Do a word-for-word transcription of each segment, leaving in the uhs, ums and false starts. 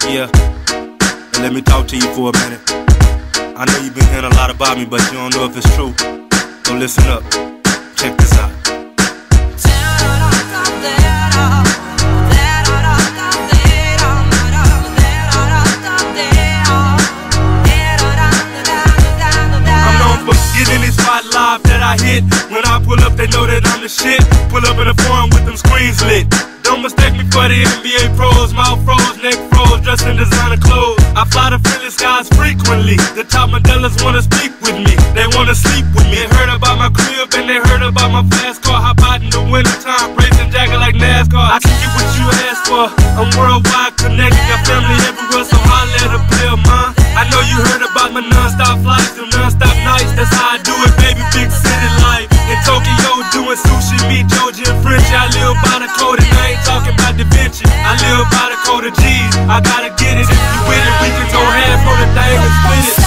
Yeah, and let me talk to you for a minute. I know you've been hearing a lot about me, but you don't know if it's true. So listen up, check this out. I'm known for getting this spot live that I hit. When I pull up, they know that I'm the shit. Pull up in a forum with them screens lit. Don't mistake me for the N B A pros. Mouth froze, neck froze, dressed in designer clothes. I fly to friendly skies frequently. The top modellas wanna speak with me. They wanna sleep with me. They heard about my crib and they heard about my fast car. Hop out in the wintertime, racing jacket like NASCAR. I can get what you asked for. I'm worldwide connected, got family everywhere, so holla at a player, man. I know you heard about my non-stop flights, them non-stop nights. That's how I do it, baby, big city life. In Tokyo, doing sushi, meat, Georgia and French. I live by the code and I ain't talking about Da Vinci. I live by the code of G's. I gotta get it. If you with it, we can go half on the thing and split it.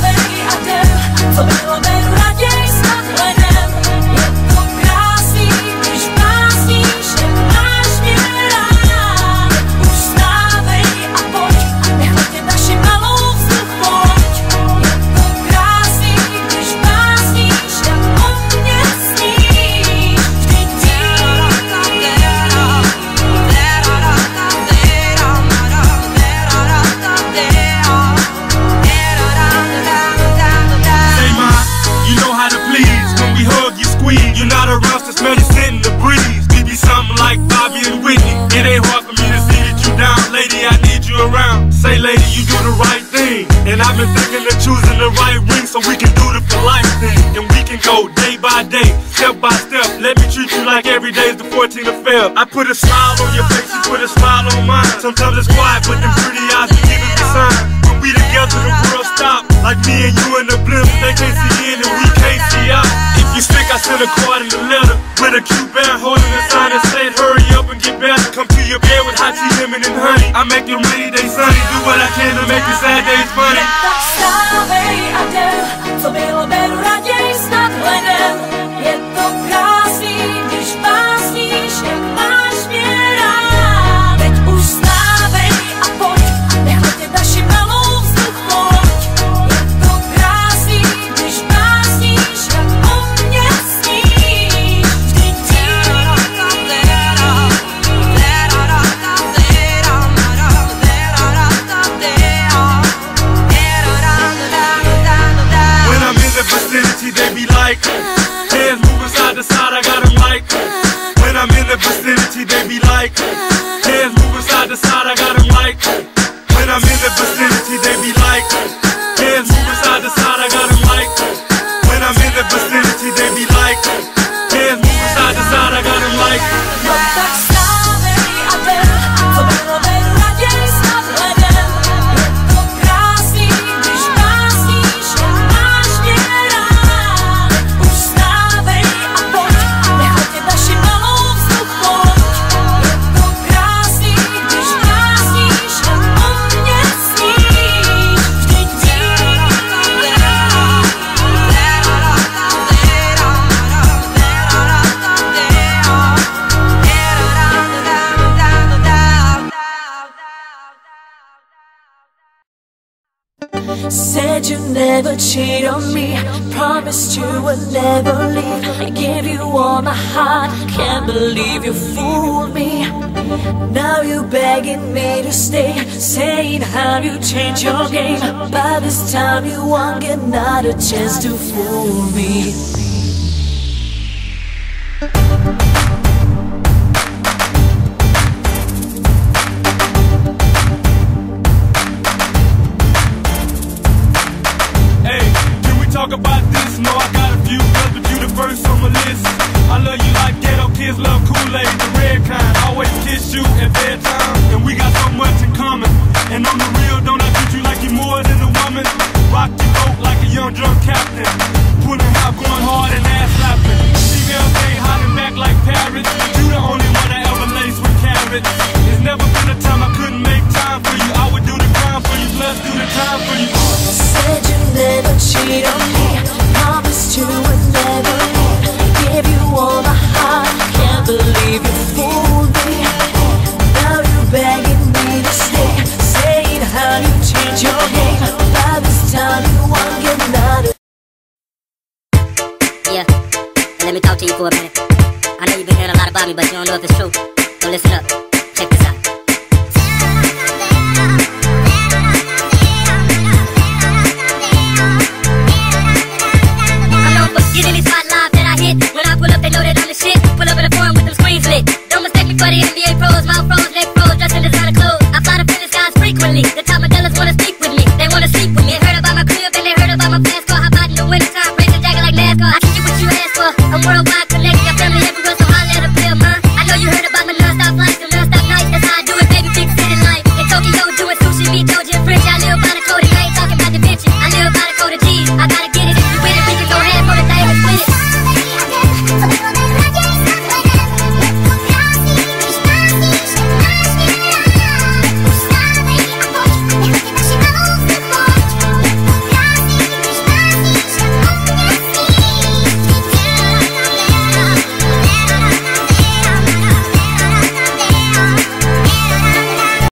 You're not around to smell you sitting the breeze. We be something like Bobby and Whitney. It ain't hard for me to see that you down. Lady, I need you around. Say, lady, you do the right thing. And I've been thinking of choosing the right ring so we can do the for life thing. And we can go day by day, step by step. Let me treat you like every day is the fourteenth of February. I put a smile on your face, you put a smile on mine. Sometimes it's quiet, but them pretty eyes be giving me sign. When we together, the world stop. Like me and you in the blimp, they can't see in and we can't see out. You stick, I send a card and a letter with a cute band holding a sign that said hurry up and get better. Come to your bed with hot tea, lemon and honey. I make your rainy days sunny. Do what I can to make your sad days funny. They be like, hands moving side to side, I got them like. When I'm in the vicinity, they be like, hands moving side to side, I got them like. When I'm in the vicinity, they be like, hands moving side to side, I got them like. When I'm in the vicinity, they be like, hands moving side to side, I got them like. Said you'd never cheat on me, promised you would never leave. I gave you all my heart, can't believe you fooled me. Now you begging me to stay, saying how you changed your game. By this time you won't get not a chance to fool me. Talk about this, no, I got a few girls, but you the first on my list. I love you like ghetto kids love Kool-Aid, the red kind. Always kiss you at bedtime, and we got so much in common. And on the real, don't I treat you like you're more than a woman? Rock your boat like a young drunk captain, pulling out, going hard and ass slapping. Females ain't holding back like parrots. You the only one I ever laced with carrots. There's never been a time I couldn't make time for you. I would do the crime for you, plus do the time for you. Said you never cheat on me, promised you would never leave. Gave you all my heart, can't believe you fooled me. Now you're begging me to stay, saying for a minute. I know you've been hearing a lot about me, but you don't know if it's true. So listen up.